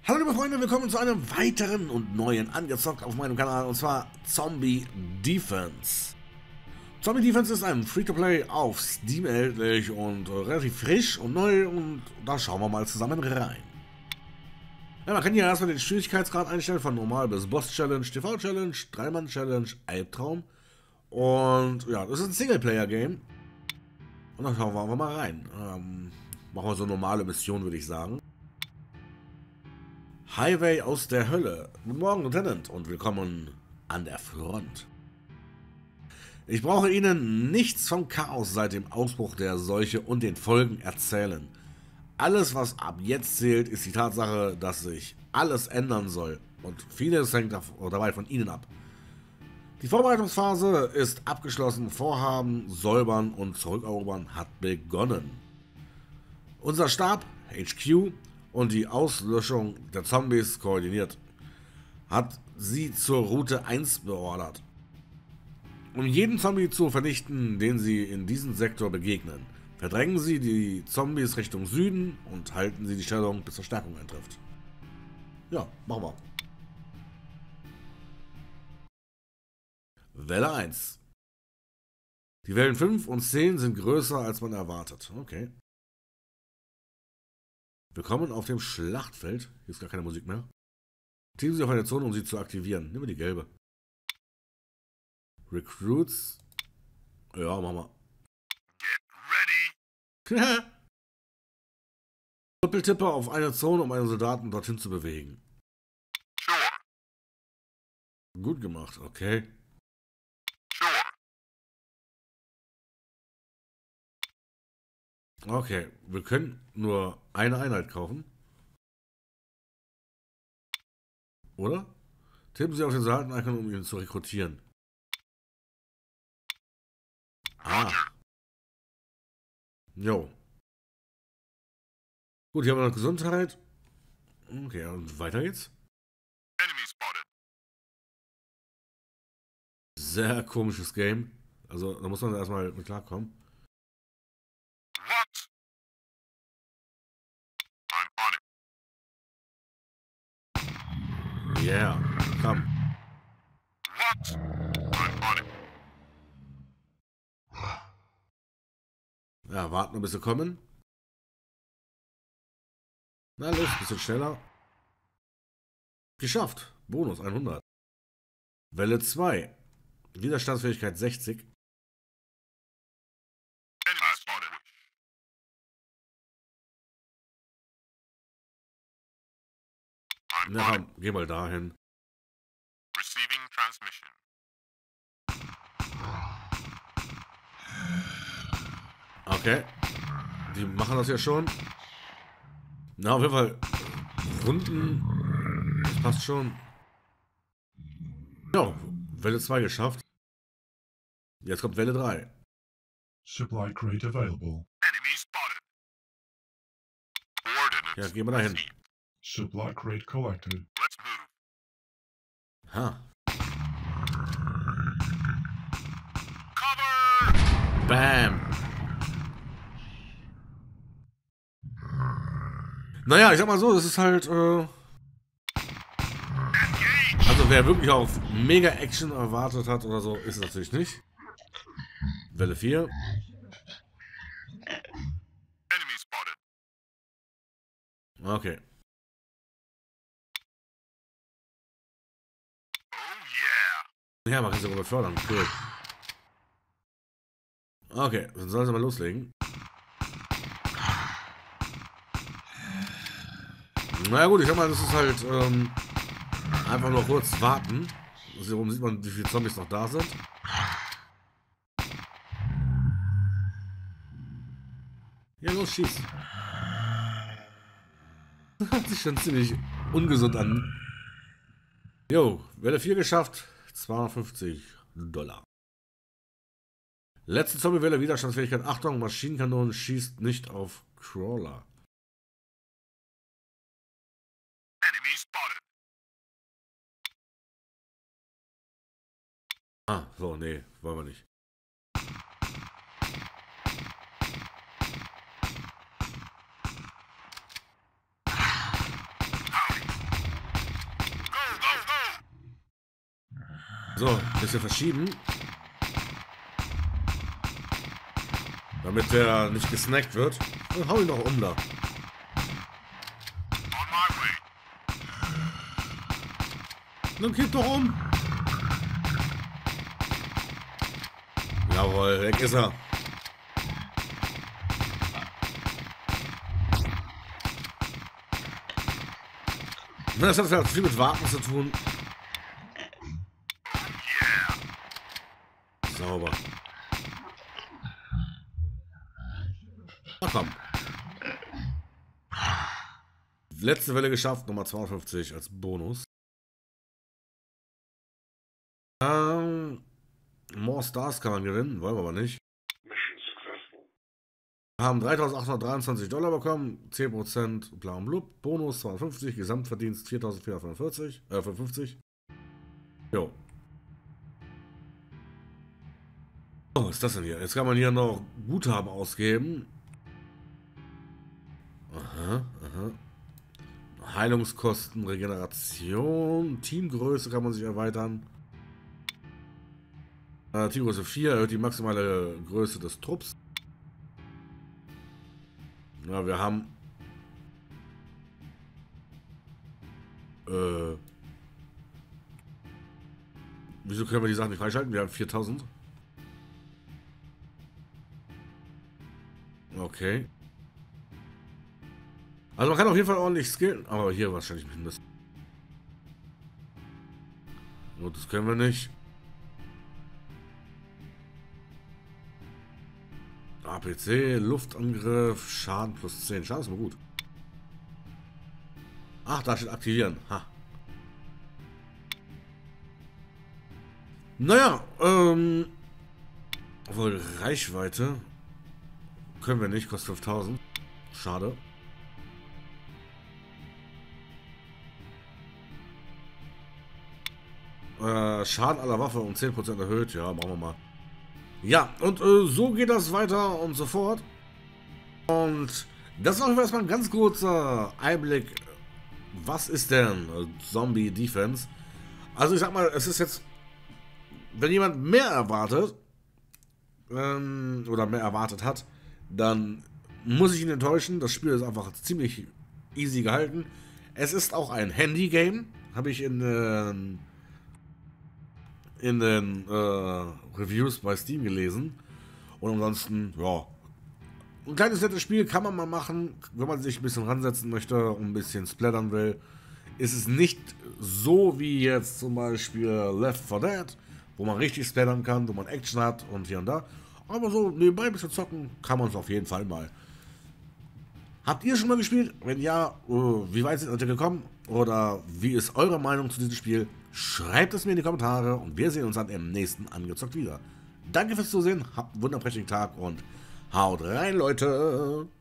Hallo liebe Freunde, willkommen zu einem weiteren und neuen Angezockt auf meinem Kanal, und zwar Zombie Defense. Zombie Defense ist ein Free-to-Play auf Steam erhältlich und relativ frisch und neu, und da schauen wir mal zusammen rein. Ja, man kann hier erstmal den Schwierigkeitsgrad einstellen von Normal bis Boss-Challenge, TV-Challenge, 3-Mann-Challenge, Albtraum, und ja, das ist ein Singleplayer-Game. Und dann schauen wir einfach mal rein. Machen wir so normale Mission, würde ich sagen. Highway aus der Hölle. Guten Morgen, Lieutenant, und willkommen an der Front. Ich brauche Ihnen nichts vom Chaos seit dem Ausbruch der Seuche und den Folgen erzählen. Alles, was ab jetzt zählt, ist die Tatsache, dass sich alles ändern soll, und vieles hängt dabei von Ihnen ab. Die Vorbereitungsphase ist abgeschlossen, Vorhaben, Säubern und Zurückerobern hat begonnen. Unser Stab, HQ, und die Auslöschung der Zombies koordiniert, hat sie zur Route 1 beordert. Um jeden Zombie zu vernichten, den sie in diesem Sektor begegnen, verdrängen sie die Zombies Richtung Süden und halten sie die Stellung, bis Verstärkung eintrifft. Ja, machen wir. Welle 1. Die Wellen 5 und 10 sind größer, als man erwartet. Okay. Willkommen auf dem Schlachtfeld. Hier ist gar keine Musik mehr. Teamen Sie auf eine Zone, um sie zu aktivieren. Nehmen wir die gelbe. Recruits. Ja, machen wir. Get ready. Doppeltippe auf eine Zone, um einen Soldaten dorthin zu bewegen. Sure. Gut gemacht, okay. Sure. Okay, wir können nur eine Einheit kaufen. Oder? Tippen Sie auf den Soldaten-Icon, um ihn zu rekrutieren. Ah. Jo. Gut, hier haben wir noch Gesundheit. Okay, und weiter geht's. Enemy spotted. Sehr komisches Game. Also, da muss man erstmal mit klarkommen. What? I'm on it. Yeah, komm. What? I'm on it. Ja, warten, bis sie kommen. Na los, bisschen schneller. Geschafft. Bonus 100. Welle 2. Widerstandsfähigkeit 60. Enemy spotted. I'm Na on it. komm, geh mal dahin. Receiving transmission. Okay. Die machen das ja schon. Na, auf jeden Fall. Runden. Das passt schon. Ja, Welle 2 geschafft. Jetzt kommt Welle 3. Supply crate available. Enemy spotted. Coordinates. Ja, gehen wir dahin. received. Supply crate collected. Let's move. Ha. Cover! Bam. Naja, ich sag mal so, das ist halt, Engage! also wer wirklich auf Mega-Action erwartet hat oder so, ist es natürlich nicht. Welle 4. Enemy spotted. Okay. Oh yeah! Ja, man kann sie aber fördern. Cool. Okay, dann sollen sie mal loslegen. Na gut, ich sag mal, das ist halt einfach nur kurz warten. So sieht man, wie viele Zombies noch da sind. Ja, los, schieß. Das hört sich schon ziemlich ungesund an. Jo, Welle 4 geschafft. $250. Letzte Zombie-Welle, Widerstandsfähigkeit. Achtung, Maschinenkanonen schießt nicht auf Crawler. Enemy spotted. Ah, so, nee, wollen wir nicht. So, ein bisschen verschieben. Damit der nicht gesnackt wird. Dann hau ihn noch um da. On my way. Dann kipp doch um. Jawohl, weg ist er. Das hat halt viel mit Warten zu tun. Sauber. Na komm. Letzte Welle geschafft, Nummer 52 als Bonus. More Stars kann man gewinnen, wollen wir aber nicht. Wir haben $3.823 bekommen, 10% bla und blub, Bonus 250, Gesamtverdienst 4.455. Jo. Oh, was ist das denn hier? Jetzt kann man hier noch Guthaben ausgeben. Aha, aha. Heilungskosten, Regeneration, Teamgröße kann man sich erweitern. Teamgröße 4 erhöht die maximale Größe des Trupps. Ja, wir haben wieso können wir die Sachen nicht freischalten? Wir haben 4000. Okay. Also man kann auf jeden Fall ordentlich skillen, aber hier wahrscheinlich mindestens. Gut, das können wir nicht. APC, Luftangriff, Schaden plus 10. Schaden ist mal gut. Ach, da steht aktivieren. Ha. Naja, obwohl Reichweite können wir nicht, kostet 5000. Schade. Schaden aller Waffe um 10% erhöht. Ja, machen wir mal. Ja, und so geht das weiter und so fort. Und das ist auch erstmal ein ganz kurzer Einblick. Was ist denn Zombie Defense? Also ich sag mal, es ist jetzt, wenn jemand mehr erwartet, oder mehr erwartet hat, dann muss ich ihn enttäuschen. Das Spiel ist einfach ziemlich easy gehalten. Es ist auch ein Handy-Game, habe ich in den Reviews bei Steam gelesen. Und ansonsten, ja, ein kleines nettes Spiel kann man mal machen, wenn man sich ein bisschen ransetzen möchte und ein bisschen splattern will. Ist es nicht so wie jetzt zum Beispiel Left 4 Dead, wo man richtig splattern kann, wo man Action hat und hier und da. Aber so nebenbei ein bisschen zocken kann man es auf jeden Fall mal. Habt ihr schon mal gespielt? Wenn ja, wie weit seid ihr gekommen? Oder wie ist eure Meinung zu diesem Spiel? Schreibt es mir in die Kommentare und wir sehen uns dann im nächsten Angezockt wieder. Danke fürs Zusehen, habt einen wunderprächtigen Tag und haut rein, Leute!